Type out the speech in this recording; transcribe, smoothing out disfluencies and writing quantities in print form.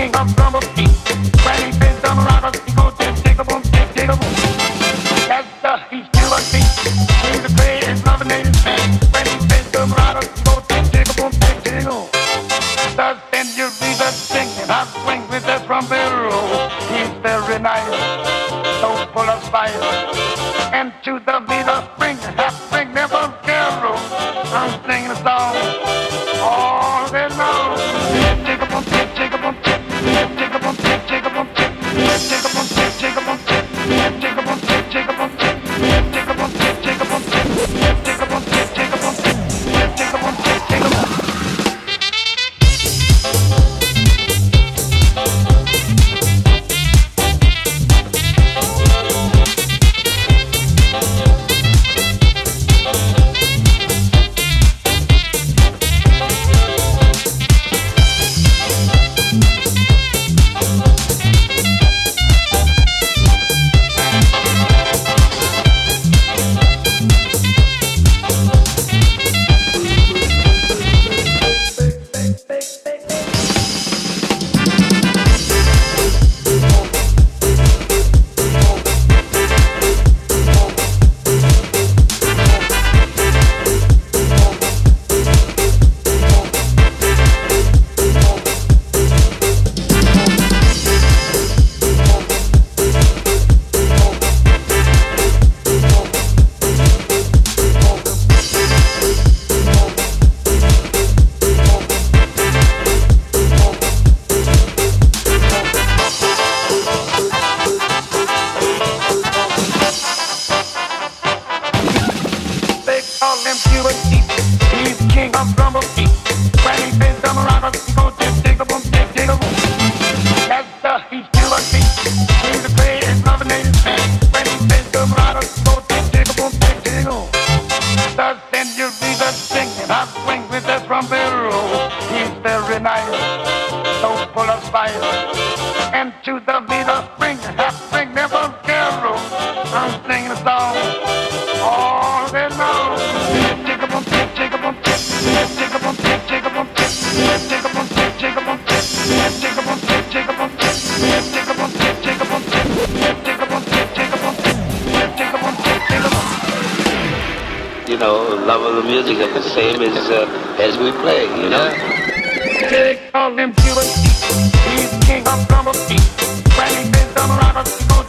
king of drummer beat. Granny been drum rockers, he go dig a boom, dig a boom. That's the he's still a beat. He's the greatest loving native man. Granny been drum rockers, he go dig a boom, dig a boom. Thus then you be the singing, I swing with the trumpet roll. He's very nice, so full of fire. And to the beat of spring, half spring never carol. I'm singing a song all day long. Dig a boom, dig a boom, dig a boom, dig a boom, dig a boom, dig a boom, dig a boom, dig a boom, dig a boom, dig a boom, dig a boom, dig a boom, dig a boom, dig a boom, dig a boom, dig a boom. He's king of drummer beat. Granny been drum rockers, he go dig a boom, dig a boom. That's the he's still a beat. He's the greatest loving native man. Granny been drum rockers, he go dig a boom, dig a boom. Thus then you be the singing, I swing with the trumpet roll. He's very nice, so full of fire. And to the beat of spring, half spring never carol. I'm singing a song all day long. Dig a boom, dig a boom, dig a boom, dig a boom, dig a boom, dig a boom, dig a boom, dig a boom, dig a boom, dig a boom, dig a boom, dig a boom, dig a boom, dig a boom, dig a boom. You know, love of the music is the same as we play, you know. They call him Cuban. He's king of drummer beat. Granny been drum rockers, he go